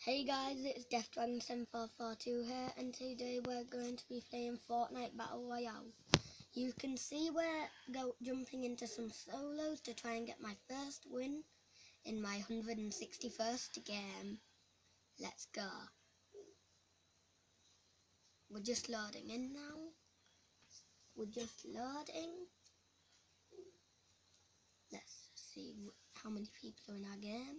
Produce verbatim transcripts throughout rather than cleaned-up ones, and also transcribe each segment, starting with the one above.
Hey guys, it's Death Dragon seven four four two here, and today we're going to be playing Fortnite Battle Royale. You can see we're go jumping into some solos to try and get my first win in my one hundred sixty-first game. Let's go. We're just loading in now. We're just loading. Let's see how many people are in our game.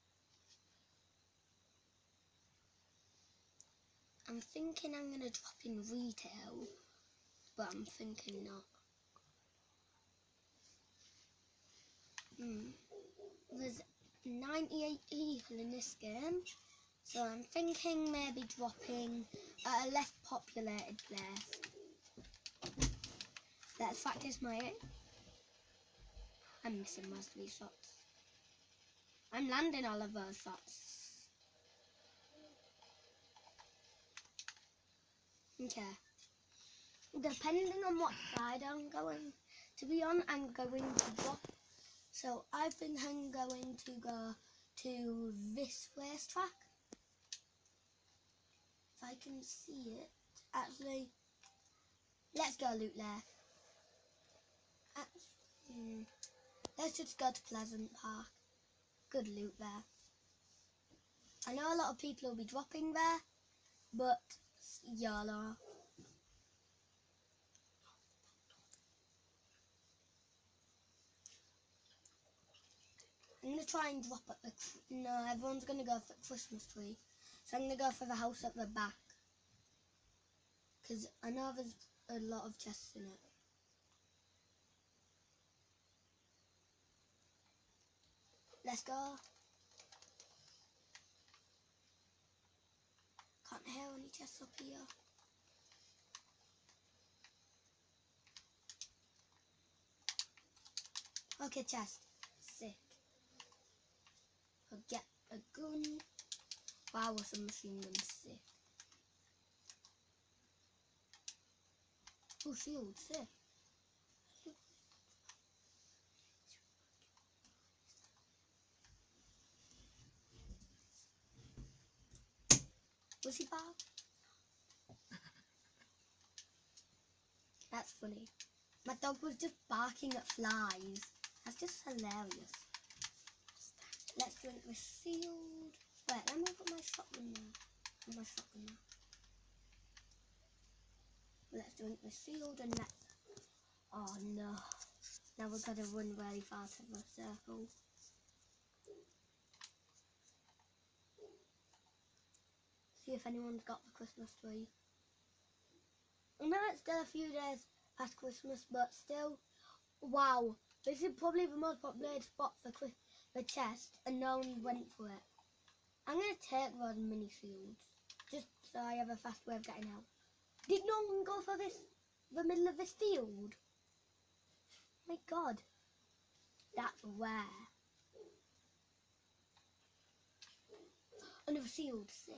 I'm thinking I'm going to drop in retail, but I'm thinking not. Hmm. There's ninety-eight people in this game, so I'm thinking maybe dropping at a less populated place. Let's practice my aim. I'm missing most of these shots. I'm landing all of those shots. Okay. Depending on what side I'm going to be on, I'm going to drop. So I think I'm going to go to this racetrack. If I can see it. Actually, let's go loot there. Actually, let's just go to Pleasant Park. Good loot there. I know a lot of people will be dropping there, but YOLO. I'm going to try and drop at the... No, everyone's going to go for the Christmas tree. So I'm going to go for the house at the back. Because I know there's a lot of chests in it. Let's go. Can't hear any chests up here. Okay, chest. Sick. I'll get a gun. Wow, some machine gun. Sick. Oh, shield. Sick. Was he back? That's funny. My dog was just barking at flies. That's just hilarious. Let's drink the sealed. Wait, let me put my shotgun there. Put my shotgun there. Let's drink the sealed and let's... Oh no. Now we've got to run really fast in the circle. See if anyone's got the Christmas tree. I know it's still a few days past Christmas, but still, wow, this is probably the most populated spot for the chest, and no one went for it. I'm going to take those mini shields, just so I have a fast way of getting out. Did no one go for this, the middle of this field? My God, that's rare. Another shield, sick.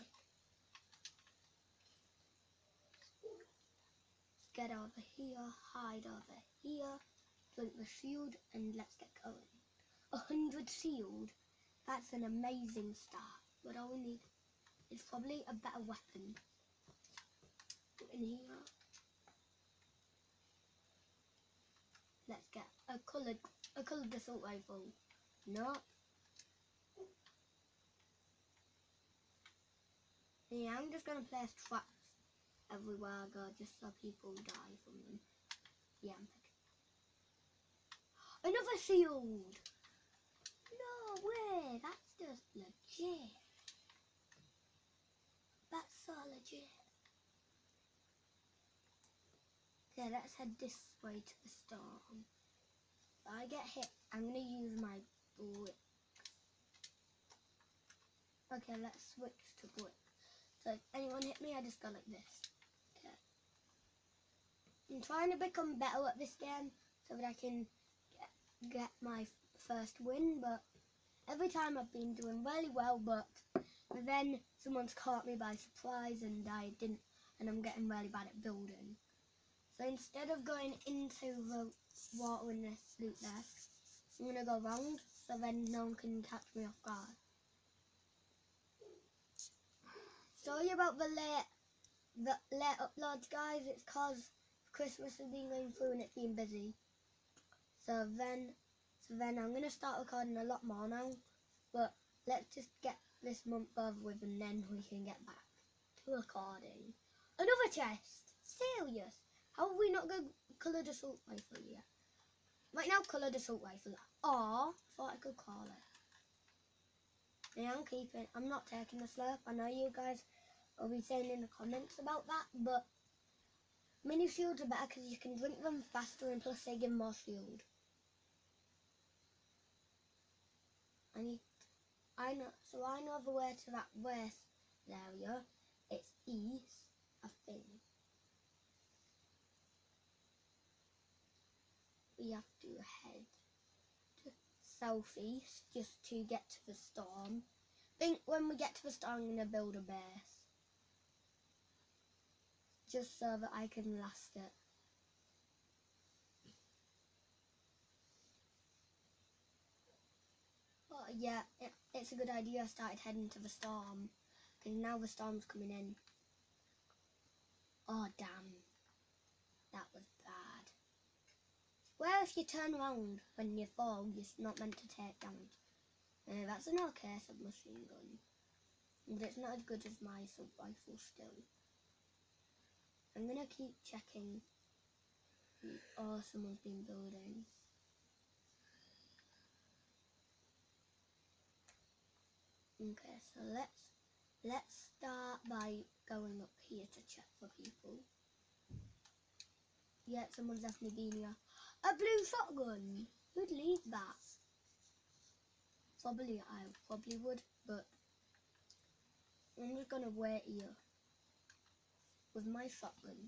Get over here, hide over here, drink the shield, and let's get going. A hundred shield, that's an amazing start, but all we need is probably a better weapon. In here, let's get a coloured, a coloured assault rifle. No. Yeah, I'm just gonna place traps everywhere I go, just so people die from them. Yeah, I'm picking. Another shield! No way, that's just legit. That's so legit. Okay, let's head this way to the storm. If I get hit, I'm gonna use my brick. Okay, let's switch to brick. So if anyone hit me, I just go like this. Okay. I'm trying to become better at this game so that I can get, get my first win, but every time I've been doing really well, but then someone's caught me by surprise and I didn't, and I'm getting really bad at building. So instead of going into the water in this loot there, I'm going to go round so then no one can catch me off guard. sorry about the late, the late uploads, guys. It's cause Christmas has been going through and it's been busy. So then, so then I'm gonna start recording a lot more now. But let's just get this month over with, and then we can get back to recording. Another chest. Serious? How have we not got coloured assault rifle yet? Right now, coloured assault rifle. Or thought I could call it. Yeah, I'm keeping. I'm not taking the slurp. I know you guys will be saying in the comments about that, but mini shields are better because you can drink them faster, and plus they give more shield. I need. I know. So I know the way to that west area. It's east, I think. We have to head to southeast just to get to the storm. I think when we get to the storm, I'm going to build a base. Just so that I can last it. But yeah, it, it's a good idea I started heading to the storm. Because now the storm's coming in. Oh damn. That was bad. Well, if you turn around when you fall, you're not meant to take damage. Uh, that's an okay submachine gun. But it's not as good as my sub rifle still. I'm gonna keep checking. Oh, someone's been building. Okay, so let's let's start by going up here to check for people. Yeah, someone's definitely been here. A blue shotgun. Who'd leave that? Probably I probably would, but I'm just gonna wait here with my shotgun.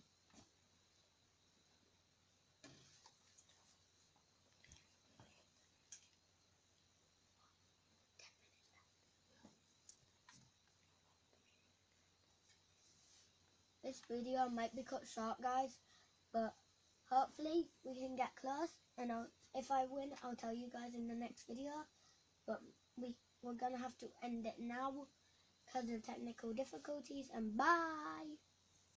This video might be cut short, guys, but hopefully we can get close, and I'll, if I win, I'll tell you guys in the next video. But we, we're gonna have to end it now because of technical difficulties, and bye!